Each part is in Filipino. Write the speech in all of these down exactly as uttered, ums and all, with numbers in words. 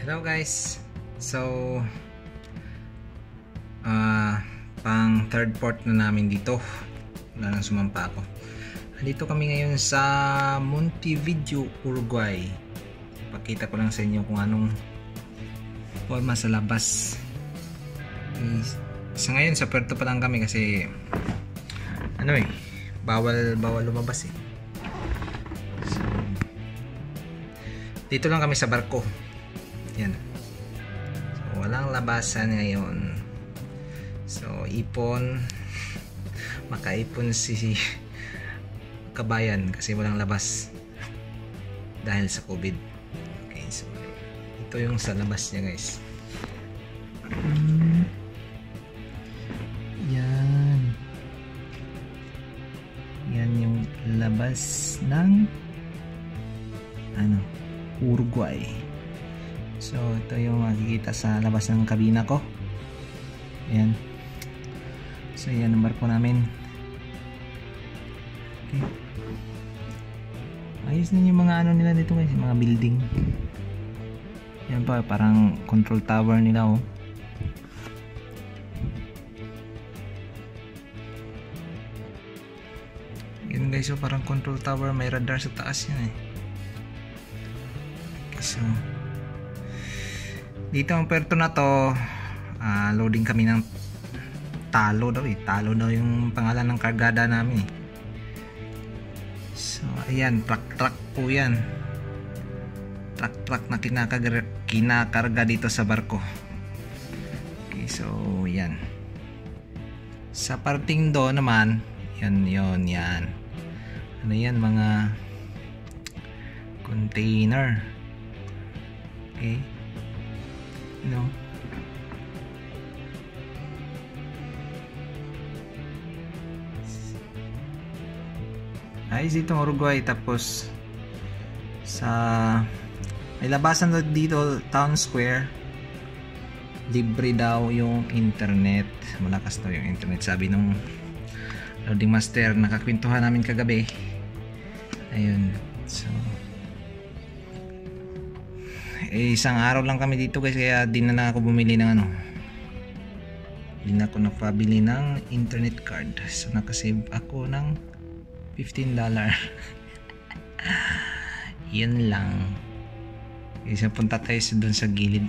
Hello guys, so uh, pang third port na namin dito. Wala nang sumampa ako. Dito kami ngayon sa Montevideo, Uruguay. Pakita ko lang sa inyo kung anong forma sa labas. Okay. Sa ngayon sa Puerto pa lang kami kasi ano eh, bawal bawal lumabas eh. So, dito lang kami sa barko. Yan. So, walang labasan ngayon. So, ipon. Makaipon si kabayan kasi walang labas dahil sa COVID. Okay, so ito yung sa labas niya, guys. Yan. Yan yung labas ng ano, Uruguay. So, ito yung makikita sa labas ng kabina ko. Ayan. So, yan ang barko namin. Okay. Ayos na yung mga ano nila dito guys, mga building. Yan pa, parang control tower nila oh. Yan guys, so parang control tower, may radar sa taas yan eh. Okay, so dito ang puerto na to, uh, loading kami ng talo daw eh. Talo daw yung pangalan ng kargada namin eh. So ayan, truck truck po yan. Truck truck na kinakarga, kinakarga dito sa barko. Okay, so yan. Sa parting do naman, yan yon yan. Ano yan, mga container. Okay. No. Ayos dito Uruguay. Tapos sa may labasan dito, Town Square, libre daw yung internet. Malakas daw yung internet, sabi nung loading master. Nakakwentuhan namin kagabi. Ayun. So eh, isang araw lang kami dito guys, kaya di na, na ako bumili ng ano, di na ako napabili ng internet card. So nakasave ako ng fifteen dollars. Yan lang. Isa punta tayo dun sa gilid.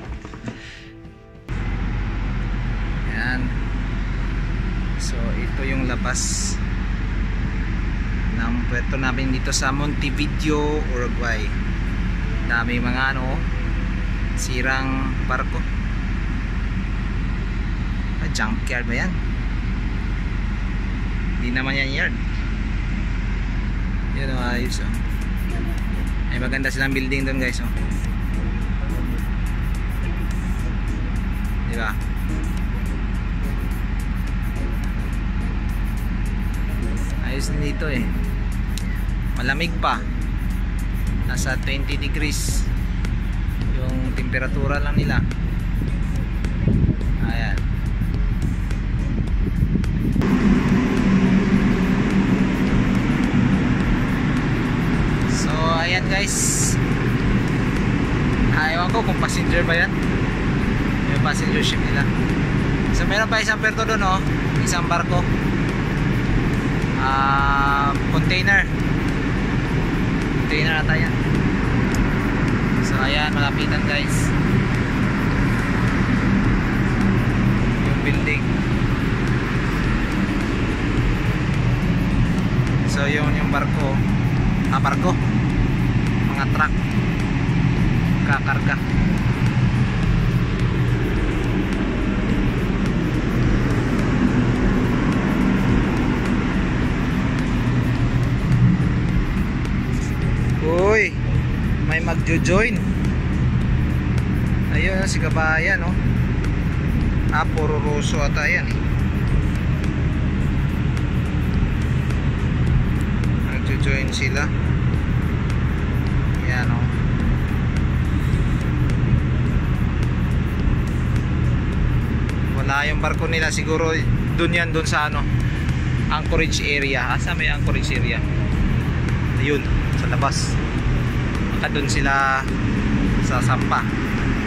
Yan. So ito yung labas ng puerto namin dito sa Montevideo, Uruguay. Dami mga ano, sirang barko. Ah, junkyard ba yan? Hindi naman yan yard. Yan o, ayos o. Ay maganda silang building doon guys o. Diba? Ayos din dito eh. Malamig pa. Nasa twenty degrees yung temperatura lang nila. Ayan. So ayan guys, ayaw ko kung passenger ba yan, yung passenger ship nila. So meron pa isang puerto doon oh, isang barko, uh, container container ata yan. So ayan, malapitan guys yung building. So yung yung barko, ah barko, mga truck kakarga. Uy, may magjo-join. Ayun si kabayan oh. Ah, puro Ruso ata yan eh. Magjo-join sila. Yan oh. Wala yung barko nila, siguro dun yan, dun sa ano, Anchorage area. Asa may Anchorage area? Ayun, sa labas. Baka dun sila sa Sampa.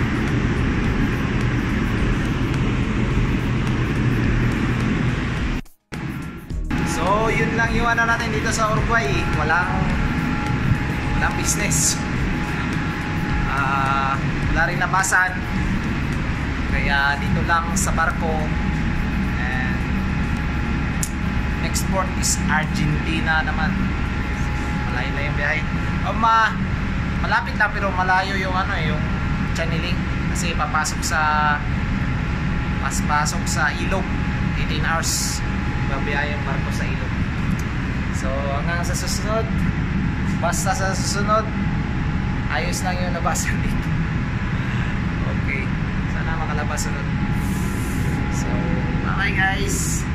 So yun lang yung ano natin dito sa Uruguay, walang walang business. Uh, wala rin labasan, kaya dito lang sa barko. And next port is Argentina naman, malayo na yung biyahe. O ma malapit lang pero malayo yung ano eh, yung channeling, kasi papasok sa mas pasok sa ilog, eighteen hours babiyahe yung barko sa ilog. So hanggang sa susunod, basta sa susunod ayos lang yung labasan dito. Okay, sana makalabas sunod. So bye guys.